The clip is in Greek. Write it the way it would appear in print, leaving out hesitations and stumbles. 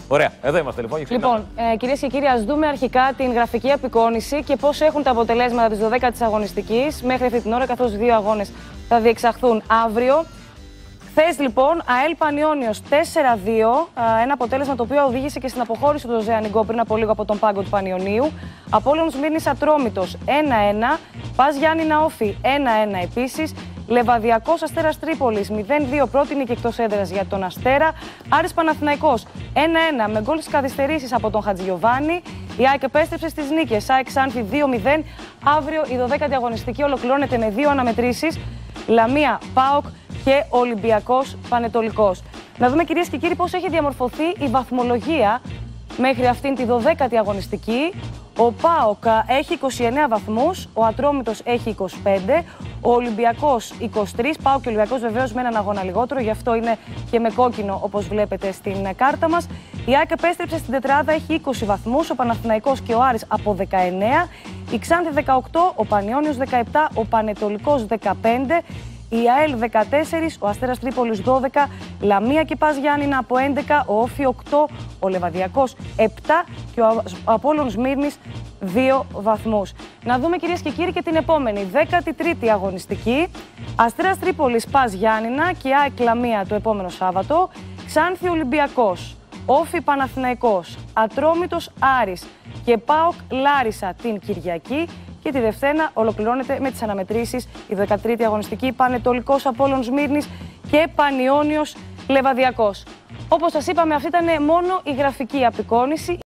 Ωραία, εδώ είμαστε λοιπόν. Λοιπόν, κυρίες και κύριοι, ας δούμε αρχικά την γραφική απεικόνηση και πώς έχουν τα αποτελέσματα της 12ης αγωνιστικής μέχρι αυτή την ώρα, καθώς 2 αγώνες θα διεξαχθούν αύριο. Χθες λοιπόν, ΑΕΛ Πανιώνιος 4-2, ένα αποτέλεσμα το οποίο οδήγησε και στην αποχώρηση του Ζωζέ Ανιγκό πριν από λίγο από τον πάγκο του Πανιωνίου. Απόλλων Σμύρνης Ατρόμητος 1-1, Πας Γιάννηνα Όφη 1-1 επίσης. Λεβαδιακός Αστέρας Τρίπολης 0-2, πρώτη νίκη εκτός έδρας για τον Αστέρα. Άρης Παναθηναϊκός 1-1 με γκολ στις καθυστερήσεις από τον Χατζηγιοβάνη. Η ΑΕΚ επέστρεψε στις νίκες. ΑΕΚ Ξάνθη 2-0. Αύριο η 12η αγωνιστική ολοκληρώνεται με 2 αναμετρήσεις. Λαμία ΠΑΟΚ και Ολυμπιακός Πανετολικός. Να δούμε, κυρίες και κύριοι, πώς έχει διαμορφωθεί η βαθμολογία μέχρι αυτήν τη 12η αγωνιστική. Ο ΠΑΟΚ έχει 29 βαθμούς, ο Ατρόμητος έχει 25, ο Ολυμπιακός 23, ΠΑΟΚ και Ολυμπιακός βεβαίως με έναν αγώνα λιγότερο, γι' αυτό είναι και με κόκκινο όπως βλέπετε στην κάρτα μας. Η ΑΕΚ επέστρεψε στην τετράδα, έχει 20 βαθμούς, ο Παναθηναϊκός και ο Άρης από 19, η Ξάνθη 18, ο Πανιώνιος 17, ο Πανετολικός 15, η ΑΕΛ 14, ο Αστέρας Τρίπολης 12, Λαμία και Πας Γιάννηνα από 11, ο Όφη 8, ο Λεβαδιακός 7 και ο Απόλλων Σμύρνης 2 βαθμούς. Να δούμε, κυρίες και κύριοι, και την επόμενη 13η αγωνιστική. Αστέρας Τρίπολης Πας Γιάννηνα και ΑΕΚ Λαμία το επόμενο Σάββατο. Ξάνθη Ολυμπιακός, Όφη Παναθηναϊκός, Ατρόμητος Άρης και ΠΑΟΚ Λάρισα την Κυριακή. Και τη Δευτέρα ολοκληρώνεται με τις αναμετρήσεις η 13η αγωνιστική, Πανετολικός Απόλλων Σμύρνης και Πανιώνιος Λεβαδιακός. Όπως σας είπαμε, αυτή ήταν μόνο η γραφική απεικόνηση.